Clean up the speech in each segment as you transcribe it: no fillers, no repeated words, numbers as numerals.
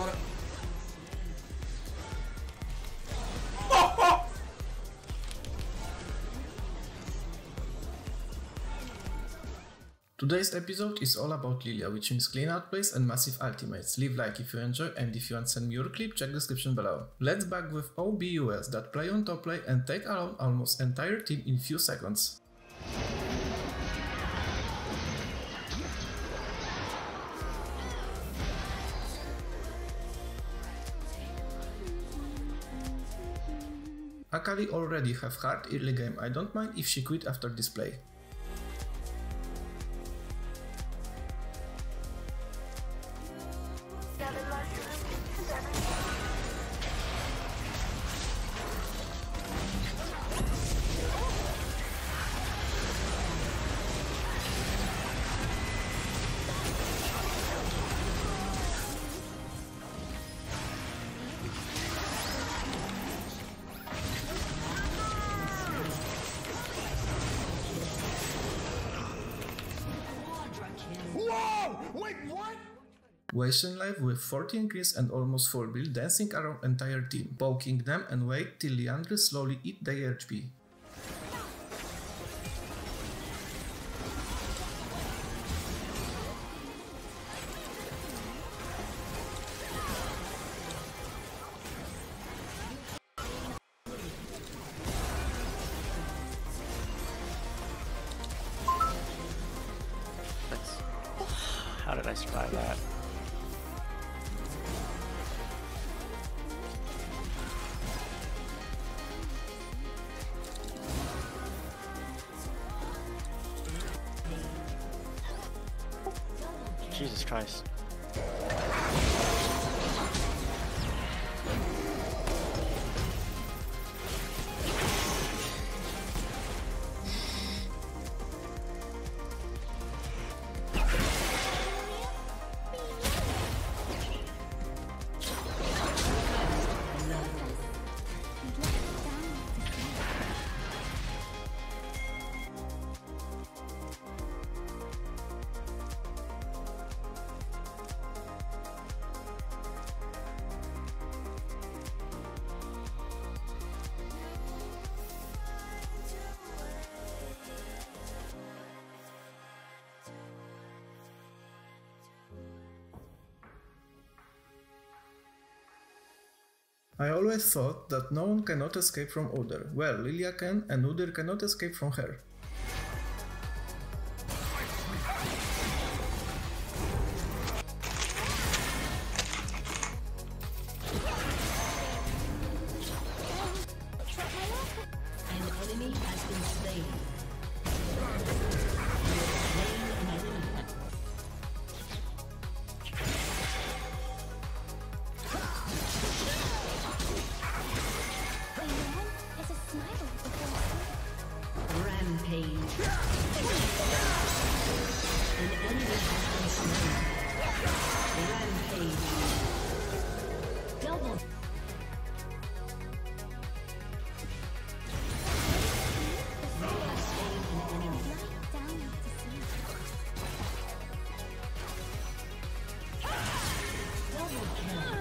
Today's episode is all about Lilia, which means clean outplays and massive ultimates. Leave like if you enjoy, and if you want to send me your clip, check description below. Let's back with OBUS that play on top lane and take alone almost entire team in few seconds. Akali already have hard early game, I don't mind if she quit after this play. Wait, what? Wei Shen live with 14 kills and almost full build, dancing around entire team, poking them and wait till Liandry slowly eat their HP. How did I survive that? Jesus Christ. I always thought that no one cannot escape from Udyr. Well, Lilia can, and Udyr cannot escape from her. An enemy has been slain. Rampage. An enemy has been slain. Rampage. Double. You have slain an enemy. Double kill.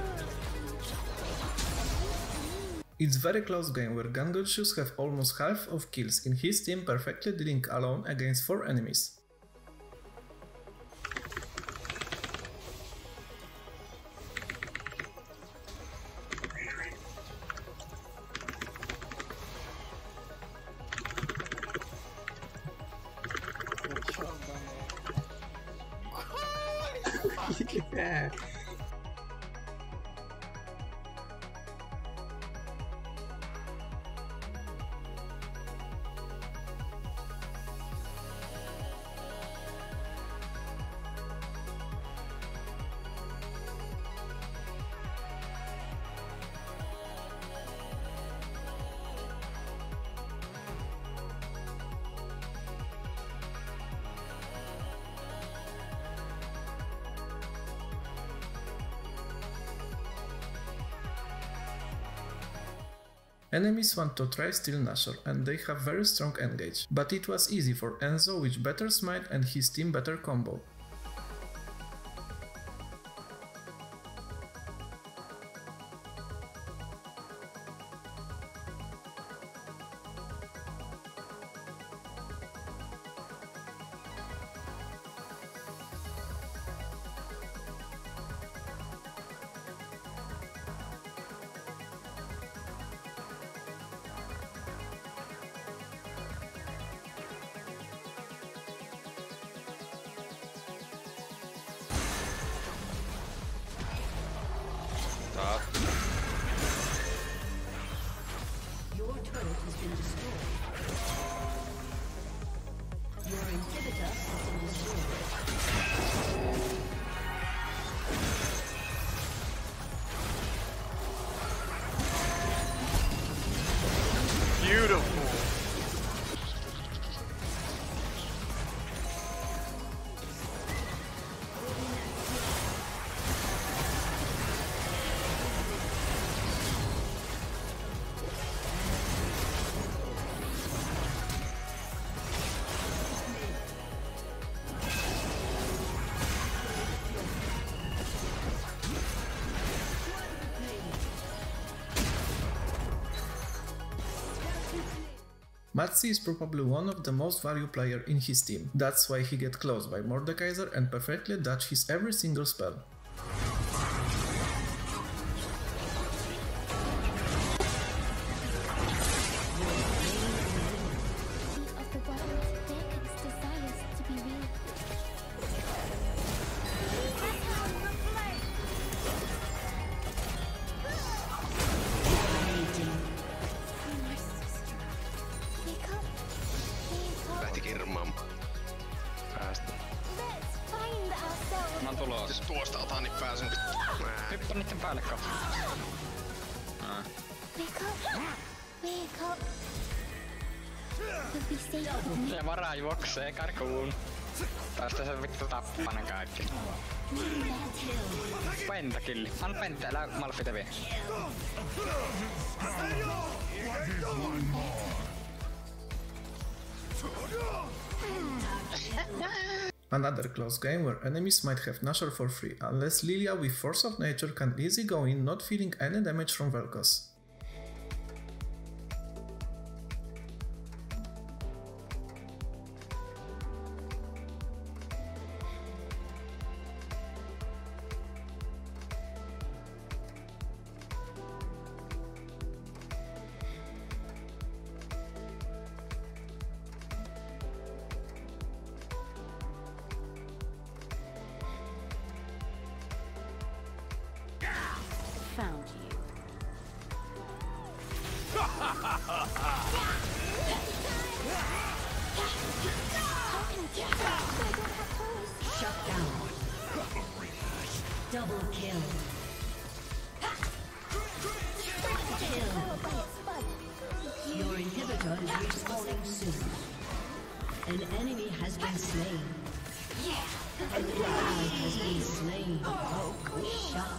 It's very close game where Gangotshus have almost half of kills in his team, perfectly dealing alone against 4 enemies. Yeah. Enemies want to try steal Nashor, and they have very strong engage, but it was easy for Enzo with better smite and his team better combo. Matsi is probably one of the most valued players in his team. That's why he gets close by Mordekaiser and perfectly dodge his every single spell. Mä oon tulossa. Jos tuosta otan, niin pääsen. Hyppä niitten päälle kautta. Ja varaa juoksee karkuun. Tästä se vittu tappanen kaikki. Pentakilli. Anna pentä, älä Malfite vie. Another close game where enemies might have Nashor for free, unless Lilia with Force of Nature can easily go in not feeling any damage from Vel'Koz. Found you. Shut down. Double kill. Kill. Your inhibitor is respawning soon. An enemy has been slain. An ally has been slain. Shut.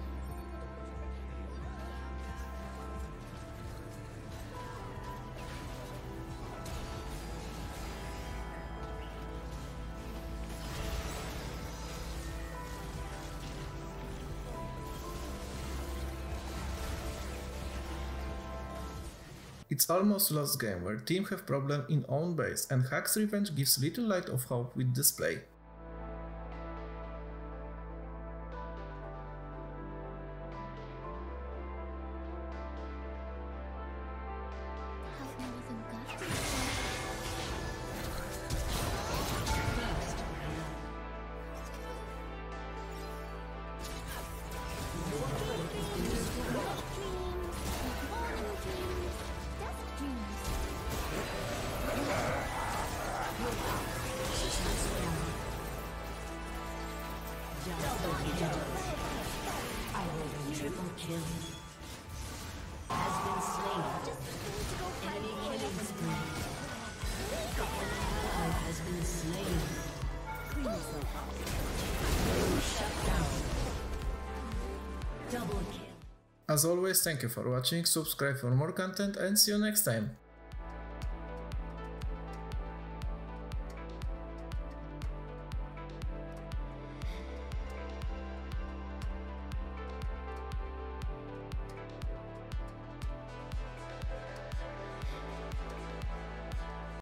It's almost lost game where team have problem in own base and Hack's revenge gives little light of hope with this play. Triple kill. Has been slain. Enemy killing spree. An ally has been slain. Shut down. Double kill. As always, thank you for watching, subscribe for more content and see you next time.